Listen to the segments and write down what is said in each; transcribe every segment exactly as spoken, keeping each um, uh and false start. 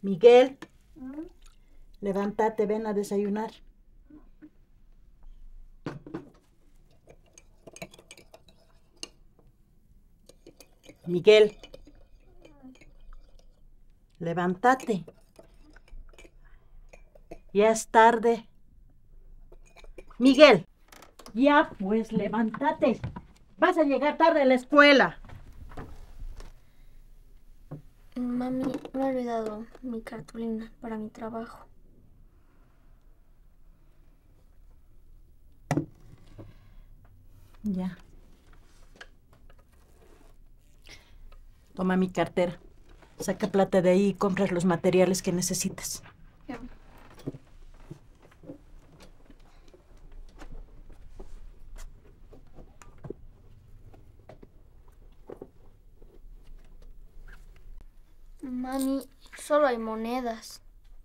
Miguel, ¿Mm? levántate, ven a desayunar. Miguel, levántate. Ya es tarde. Miguel, ya pues, levántate. Vas a llegar tarde a la escuela. Mami, me he olvidado mi cartulina para mi trabajo. Ya. Toma mi cartera. Saca plata de ahí y compras los materiales que necesitas. Ya. Mami, solo hay monedas.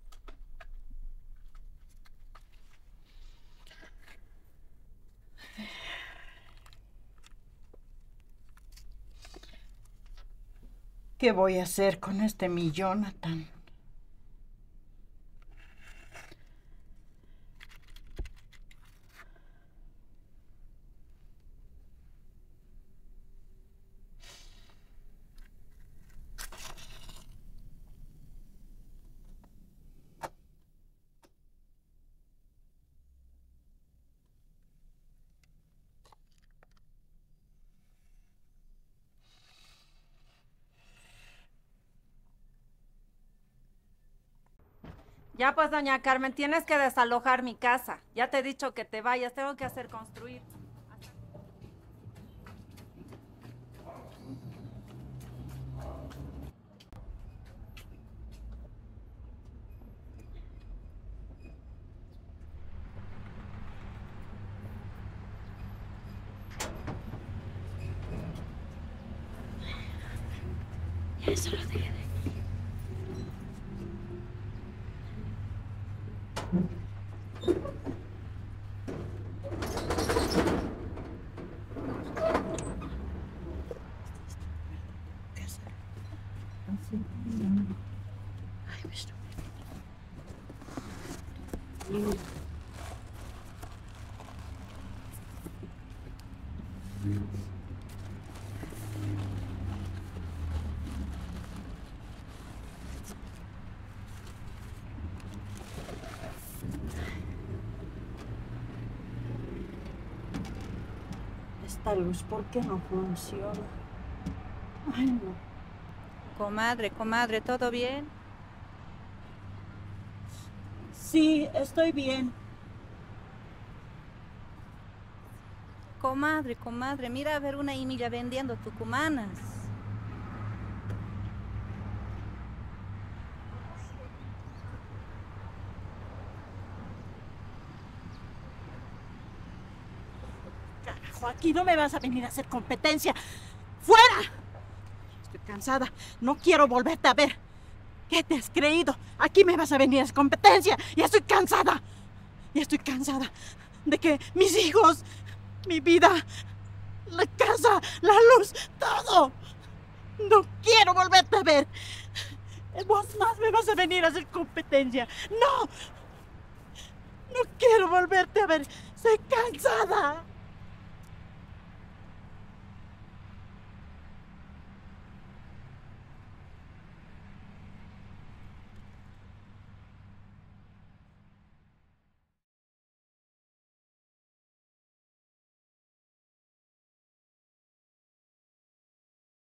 ¿Qué voy a hacer con este mi Jonathan? Ya pues, doña Carmen, tienes que desalojar mi casa. Ya te he dicho que te vayas, tengo que hacer construir. Eso lo dejé. Ay, pues no. Esta luz, ¿por qué no funciona? Ay, no. Comadre, comadre, ¿todo bien? Sí, estoy bien. Comadre, comadre, mira a ver una Emilia vendiendo tucumanas. Carajo, aquí no me vas a venir a hacer competencia. ¡Fuera! Estoy cansada. No quiero volverte a ver. ¿Qué te has creído? Aquí me vas a venir a hacer competencia. Ya estoy cansada. Ya estoy cansada de que mis hijos, mi vida, la casa, la luz, todo. No quiero volverte a ver. Vos más me vas a venir a hacer competencia. No. No quiero volverte a ver. Estoy cansada.